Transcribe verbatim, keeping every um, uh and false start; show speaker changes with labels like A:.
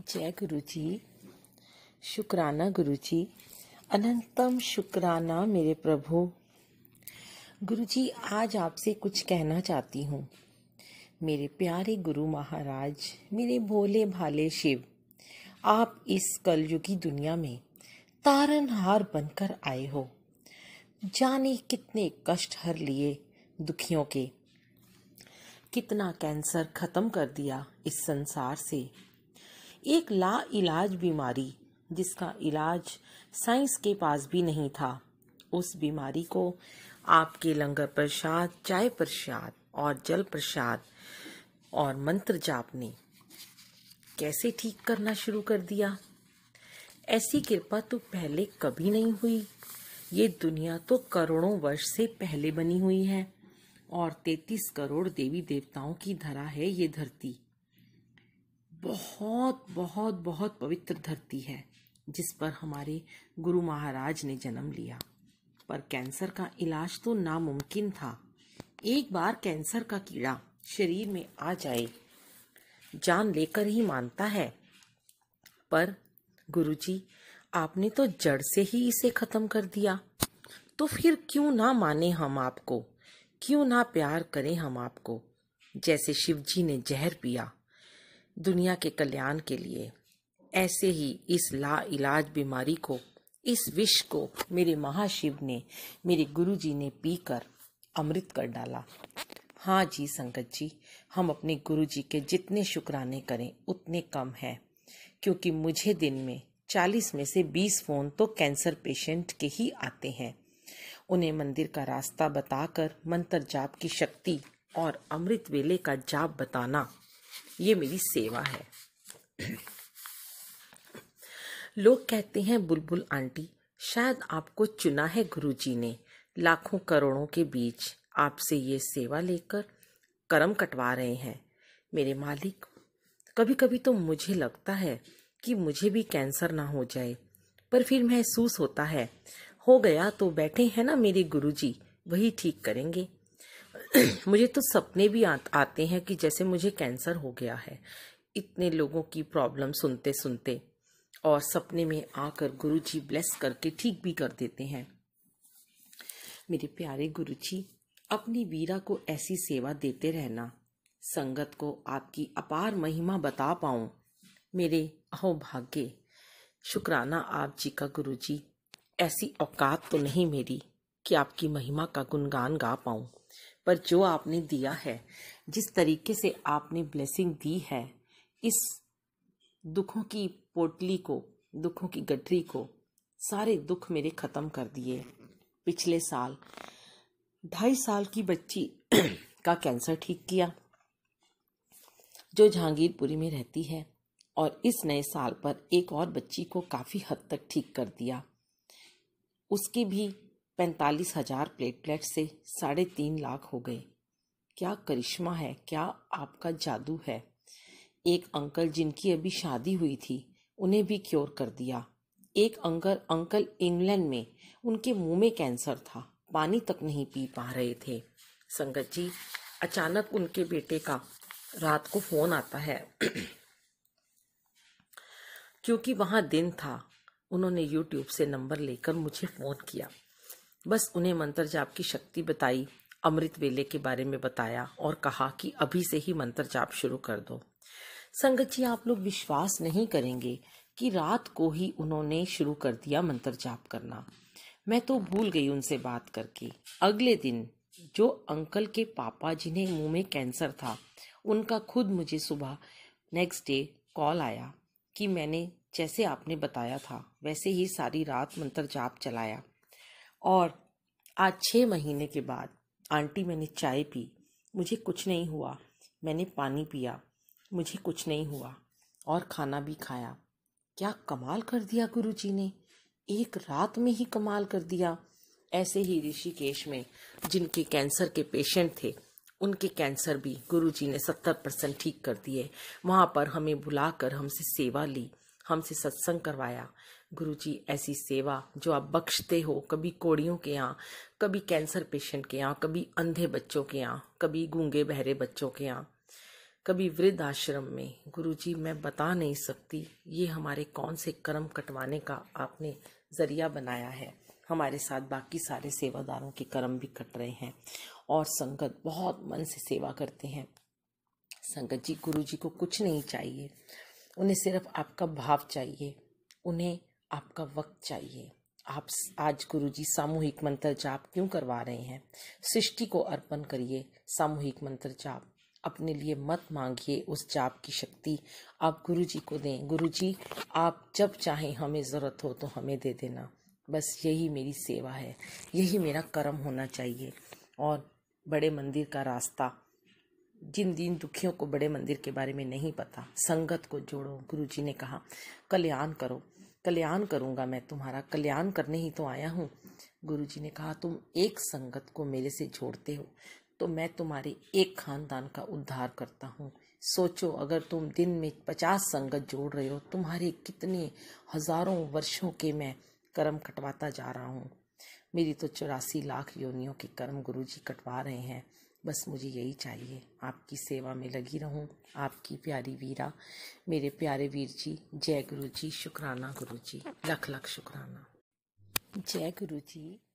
A: जय गुरुजी। शुक्राना गुरुजी, अनंतम शुक्राना मेरे प्रभु। गुरुजी, आज आपसे कुछ कहना चाहती हूँ। मेरे प्यारे गुरु महाराज, मेरे भोले भाले शिव, आप इस कलयुगी दुनिया में तारनहार बनकर आए हो। जाने कितने कष्ट हर लिए दुखियों के, कितना कैंसर खत्म कर दिया इस संसार से। एक ला इलाज बीमारी जिसका इलाज साइंस के पास भी नहीं था, उस बीमारी को आपके लंगर प्रसाद, चाय प्रसाद और जल प्रसाद और मंत्र जाप ने कैसे ठीक करना शुरू कर दिया। ऐसी कृपा तो पहले कभी नहीं हुई। ये दुनिया तो करोड़ों वर्ष से पहले बनी हुई है और तैतीस करोड़ देवी देवताओं की धरा है ये धरती। बहुत बहुत बहुत पवित्र धरती है जिस पर हमारे गुरु महाराज ने जन्म लिया। पर कैंसर का इलाज तो नामुमकिन था। एक बार कैंसर का कीड़ा शरीर में आ जाए, जान लेकर ही मानता है। पर गुरुजी, आपने तो जड़ से ही इसे खत्म कर दिया। तो फिर क्यों ना माने हम आपको, क्यों ना प्यार करें हम आपको। जैसे शिवजी ने जहर पिया दुनिया के कल्याण के लिए, ऐसे ही इस ला इलाज बीमारी को, इस विष को मेरे महाशिव ने, मेरे गुरुजी ने पीकर अमृत कर डाला। हाँ जी संगत जी, हम अपने गुरुजी के जितने शुक्राने करें उतने कम है, क्योंकि मुझे दिन में चालीस में से बीस फोन तो कैंसर पेशेंट के ही आते हैं। उन्हें मंदिर का रास्ता बताकर मंत्र जाप की शक्ति और अमृत वेले का जाप बताना, ये मेरी सेवा है। लोग कहते हैं बुलबुल आंटी, शायद आपको चुना है गुरुजी ने लाखों करोड़ों के बीच आपसे ये सेवा लेकर कर्म कटवा रहे हैं। मेरे मालिक, कभी कभी तो मुझे लगता है कि मुझे भी कैंसर ना हो जाए, पर फिर महसूस होता है हो गया तो बैठे हैं ना मेरे गुरुजी, वही ठीक करेंगे। मुझे तो सपने भी आ, आते हैं कि जैसे मुझे कैंसर हो गया है। इतने लोगों की प्रॉब्लम सुनते सुनते और सपने में आकर गुरुजी ब्लेस करके ठीक भी कर देते हैं। मेरे प्यारे गुरुजी, अपनी वीरा को ऐसी सेवा देते रहना, संगत को आपकी अपार महिमा बता पाऊं, मेरे अहो भाग्य। शुक्राना आप जी का गुरुजी। ऐसी औकात तो नहीं मेरी कि आपकी महिमा का गुणगान गा पाऊं, पर जो आपने दिया है, जिस तरीके से आपने ब्लेसिंग दी है, इस दुखों की पोटली को, दुखों की गठरी को, सारे दुख मेरे खत्म कर दिए। पिछले साल ढाई साल की बच्ची का कैंसर ठीक किया जो जहांगीरपुरी में रहती है, और इस नए साल पर एक और बच्ची को काफी हद तक ठीक कर दिया। उसकी भी पैंतालीस हजार प्लेटलेट से साढ़े तीन लाख हो गए। क्या करिश्मा है, क्या आपका जादू है। एक अंकल जिनकी अभी शादी हुई थी, उन्हें भी क्योर कर दिया। एक अंकल अंकल इंग्लैंड में, उनके मुंह में कैंसर था, पानी तक नहीं पी पा रहे थे। संगत जी, अचानक उनके बेटे का रात को फोन आता है क्योंकि वहां दिन था। उन्होंने यूट्यूब से नंबर लेकर मुझे फोन किया। बस उन्हें मंत्र जाप की शक्ति बताई, अमृत वेले के बारे में बताया और कहा कि अभी से ही मंत्र जाप शुरू कर दो। संगत जी, आप लोग विश्वास नहीं करेंगे कि रात को ही उन्होंने शुरू कर दिया मंत्र जाप करना। मैं तो भूल गई उनसे बात करके। अगले दिन जो अंकल के पापा जिन्हें मुंह में कैंसर था, उनका खुद मुझे सुबह नेक्स्ट डे कॉल आया कि मैंने जैसे आपने बताया था वैसे ही सारी रात मंत्र जाप चलाया, और आज छः महीने के बाद आंटी मैंने चाय पी, मुझे कुछ नहीं हुआ। मैंने पानी पिया, मुझे कुछ नहीं हुआ, और खाना भी खाया। क्या कमाल कर दिया गुरुजी ने, एक रात में ही कमाल कर दिया। ऐसे ही ऋषिकेश में जिनके कैंसर के पेशेंट थे, उनके कैंसर भी गुरुजी ने सत्तर परसेंट ठीक कर दिए। वहाँ पर हमें बुलाकर हमसे सेवा ली, हमसे सत्संग करवाया। गुरुजी, ऐसी सेवा जो आप बख्शते हो, कभी कोड़ियों के यहाँ, कभी कैंसर पेशेंट के यहाँ, कभी अंधे बच्चों के यहाँ, कभी गूंगे बहरे बच्चों के यहाँ, कभी वृद्ध आश्रम में। गुरुजी मैं बता नहीं सकती ये हमारे कौन से कर्म कटवाने का आपने जरिया बनाया है। हमारे साथ बाकी सारे सेवादारों के कर्म भी कट रहे हैं और संगत बहुत मन से सेवा करते हैं। संगत जी, गुरुजी को कुछ नहीं चाहिए, उन्हें सिर्फ आपका भाव चाहिए, उन्हें आपका वक्त चाहिए। आप आज गुरुजी सामूहिक मंत्र जाप क्यों करवा रहे हैं? सृष्टि को अर्पण करिए सामूहिक मंत्र जाप। अपने लिए मत मांगिए उस जाप की शक्ति, आप गुरुजी को दें। गुरुजी आप जब चाहें हमें ज़रूरत हो तो हमें दे देना। बस यही मेरी सेवा है, यही मेरा कर्म होना चाहिए। और बड़े मंदिर का रास्ता, जिन दीन दुखियों को बड़े मंदिर के बारे में नहीं पता, संगत को जोड़ो। गुरुजी ने कहा कल्याण करो। कल्याण करूंगा, मैं तुम्हारा कल्याण करने ही तो आया हूँ। गुरुजी ने कहा तुम एक संगत को मेरे से जोड़ते हो तो मैं तुम्हारे एक खानदान का उद्धार करता हूँ। सोचो, अगर तुम दिन में पचास संगत जोड़ रहे हो, तुम्हारे कितने हजारों वर्षों के मैं कर्म कटवाता जा रहा हूँ। मेरी तो चौरासी लाख योनियों के कर्म गुरुजी कटवा रहे हैं। बस मुझे यही चाहिए, आपकी सेवा में लगी रहूं। आपकी प्यारी वीरा। मेरे प्यारे वीर जी, जय गुरुजी। शुक्राना गुरुजी, लख लख शुक्राना। जय गुरुजी।